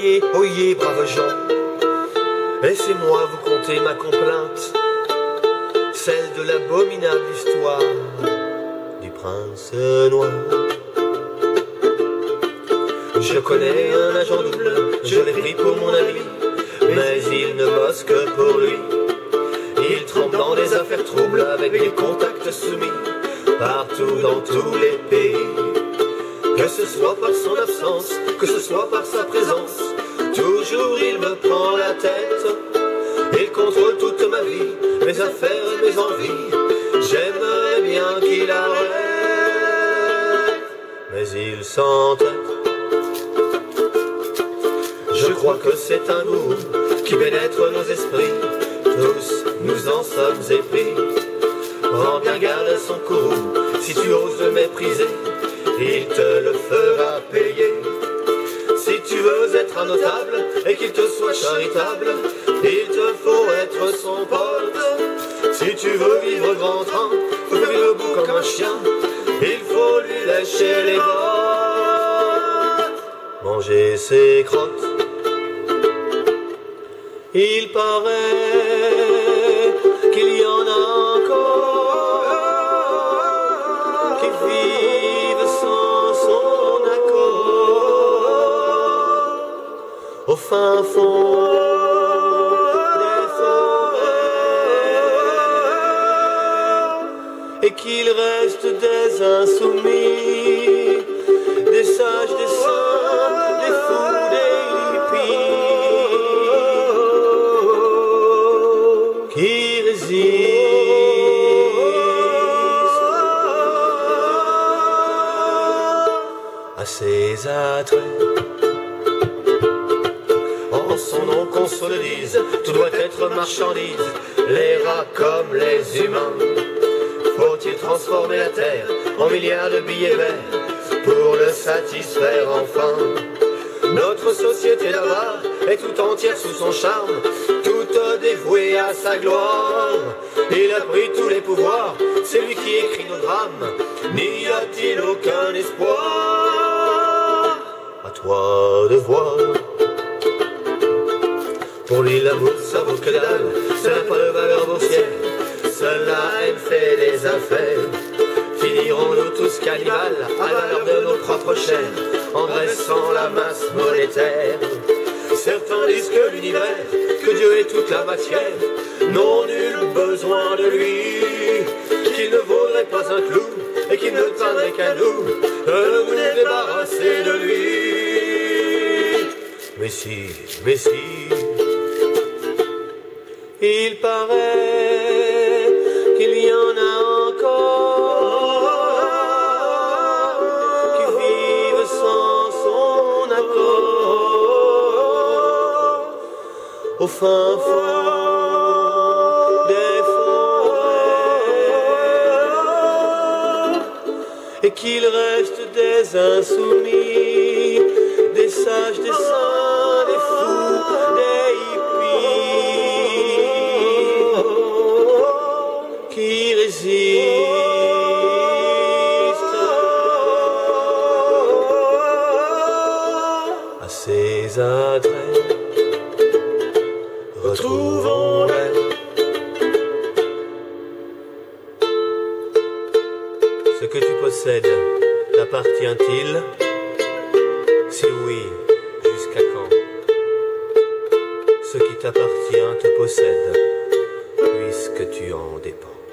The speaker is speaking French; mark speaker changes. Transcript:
Speaker 1: oyez, braves gens, laissez-moi vous conter ma complainte, celle de l'abominable histoire du prince noir. Je connais un agent double, je l'ai pris pour mon ami, mais il ne bosse que pour lui. Il trempe dans des affaires troubles avec des contacts soumis partout dans tous les pays. Que ce soit par son absence, que ce soit par sa présence, toujours il me prend la tête. Il contrôle toute ma vie, mes affaires et mes envies. J'aimerais bien qu'il arrête, mais il s'entête. Je crois que c'est un goût qui pénètre nos esprits. Tous nous en sommes épris. Prends bien garde à son courroux. Si tu oses le mépriser, il te le fera payer. Si tu veux être un notable et qu'il te soit charitable, il te faut être son pote. Si tu veux vivre grand train, faut vivre le bout comme un chien, il faut lui lécher les bottes, manger ses crottes. Il paraît qu'il y en a encore qui vivent sans son accord au fin fond des forêts, et qu'il reste des insoumis, des sages, des saints, des fous, des hippies qui résistent à ses attraits. En son nom qu'on se le dise, tout doit être marchandise, les rats comme les humains. Faut-il transformer la terre en milliards de billets verts pour le satisfaire enfin? Notre société d'avare est tout entière sous son charme, toute dévouée à sa gloire. Il a pris tous les pouvoirs, c'est lui qui écrit nos drames. N'y a-t-il aucun espoir? À toi de voir. Pour lui l'amour ça vaut que dalle, ça n'a pas de valeur boursière, seule la haine fait des affaires. Finirons-nous tous cannibales à la valeur de nos propres chairs, engraissant la masse monétaire? Certains disent que l'univers, que Dieu est toute la matière, n'ont nul besoin de lui, qu'il ne vaudrait pas un clou et qu'il ne tiendrait qu'à nous de nous débarrasser de lui. Mais si, il paraît qu'il y en a encore qui vivent sans son accord au fin fond des forêts, et qu'il reste des insoumis, des sages, des saints, des fous, des hippies qui résistent à ses attraits. Retrouvons-les. Ce que tu possèdes t'appartient-il? Si oui, jusqu'à quand? Ce qui t'appartient te possède, puisque tu en dépends.